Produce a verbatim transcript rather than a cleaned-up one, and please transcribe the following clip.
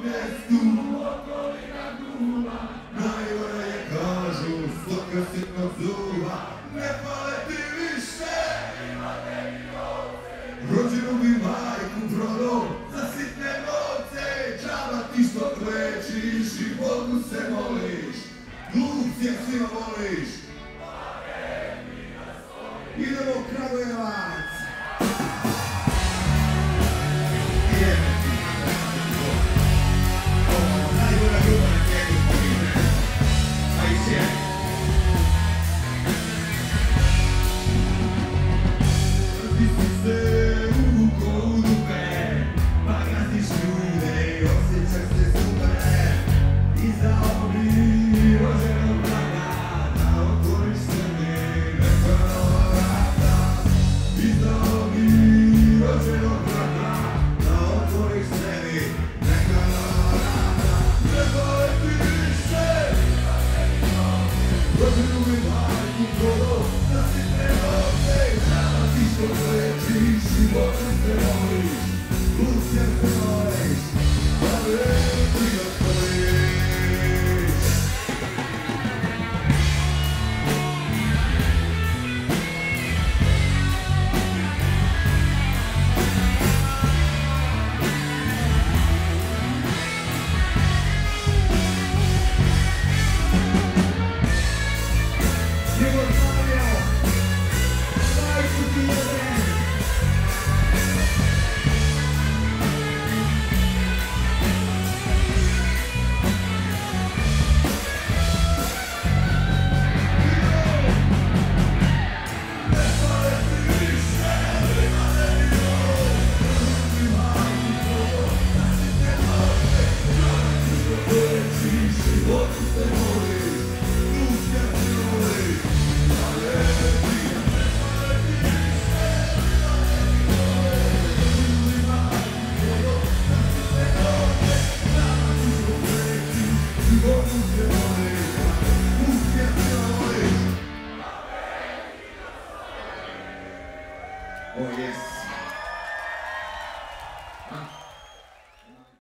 mjestu, najgore je kažu, stoka sitnog zuba, ne pale ti više. Rođenu bi majku prodao za sitne novce, džaba ti što klečiš i Bogu se moliš, glupce svima voliš. Idemo Kragujevac! Najgora grupa na svijetu spomine, pa i svijet. Ti si se uvukao u dupe, pa gaziš ljude i osjećaš se super. Izdao bi rođenog brata, da otvoriš sebi neka nova vrata. Izdao bi rođenog brata, da otvoriš sebi neka nova vrata. Ne pale ti više, rođenu bi majku prodao za sitne novce, džaba ti što klečiš i Bogu se moliš, glupce se moliš, pa vreme ti ga stojiš. Jugoslavija, majku ti jebem. Ne pale ti više, rimane mi ovo, rođenu bi majku prodao za sitne novce, džaba ti što klečiš i Bogu se moliš, glupce se moliš, pa vreme ti ga ne pale ti više, rimane mi ovo, rođenu bi majku prodao za sitne novce, džaba ti što klečiš i Bogu se moliš, glupce se moliš. Oh yes.